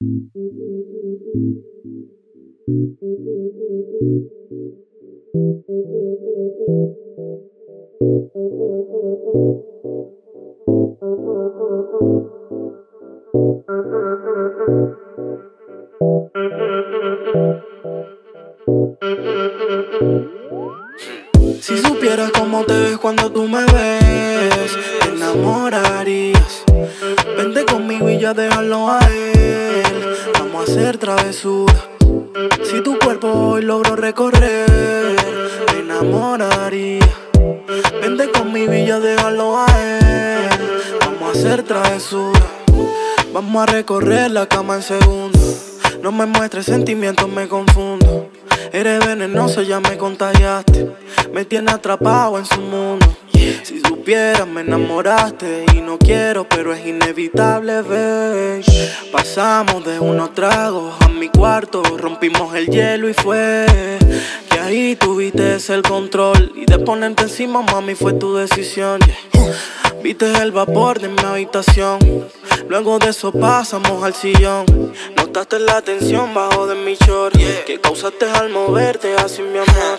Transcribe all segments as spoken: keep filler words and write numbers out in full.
Si supieras cómo te ves cuando tú me ves, te enamorarías. Vente conmigo y ya déjalo a él. Vamos a hacer travesura. Si tu cuerpo hoy logro recorrer, me enamoraría. Vente conmigo y ya déjalo a él. Vamos a hacer travesura. Vamos a recorrer la cama en segundos. No me muestres sentimientos, me confundo. Eres venenoso, ya me contagiaste. Me tienes atrapado en su mundo. Si supieras, me enamoraste. Y no quiero, pero es inevitable, babe. Pasamos de unos tragos a mi cuarto. Rompimos el hielo y fue que ahí tuviste el control. Y de ponerte encima, mami, fue tu decisión, yeah. Viste el vapor de mi habitación. Luego de eso pasamos al sillón. Notaste la tensión bajo de mi short, yeah, que causaste al moverte así, mi amor.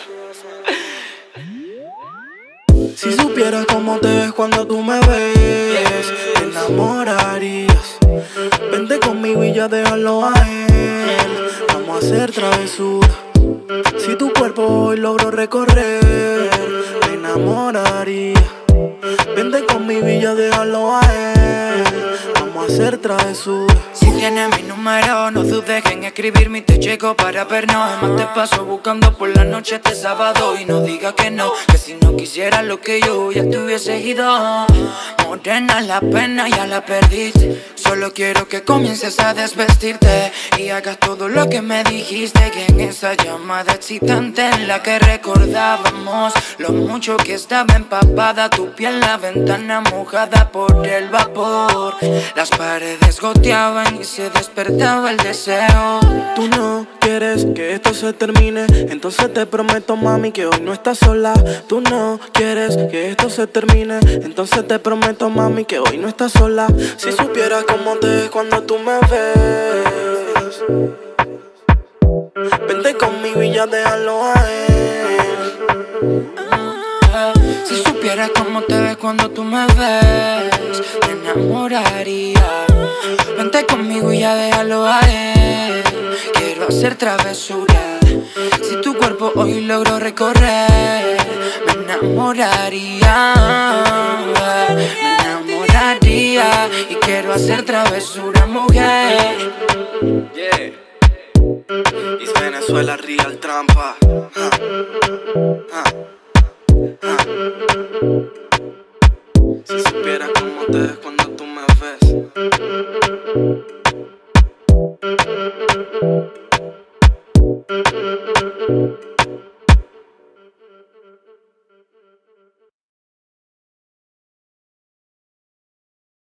Si supieras cómo te ves cuando tú me ves, te enamorarías. Vente conmigo y ya déjalo a él. Vamos a hacer travesura. Si tu cuerpo hoy logro recorrer, me enamoraría. Vente conmigo y ya déjalo a él. Vamos a hacer travesura. Si tienes mi número, no dudes en escribirme y te checo para vernos. Además te paso buscando por la noche este sábado. Y no digas que no, que si no quisieras lo que yo ya te hubiese ido. Morena, la pena ya la perdiste. Solo quiero que comiences a desvestirte y hagas todo lo que me dijiste. Que en esa llamada excitante en la que recordábamos lo mucho que estaba empapada tu piel, la ventana mojada por el vapor. Las paredes goteaban y se despertaba el deseo. Tú no quieres que esto se termine, entonces te prometo, mami, que hoy no estás sola. Tú no quieres que esto se termine, entonces te prometo, mami, que hoy no estás sola. Si supieras cómo te ves cuando tú me ves, vente conmigo y ya déjalo a él. Si supieras cómo te ves cuando tú me ves, te enamoraría. Vente conmigo y ya déjalo a él. Quiero hacer travesura. Si tu cuerpo hoy logro recorrer, me enamoraría. Me enamoraría. Y quiero hacer travesura, mujer. Yeah. It's Venezuela real trampa. Huh. Huh. Si supieras cómo te ves cuando tú me ves.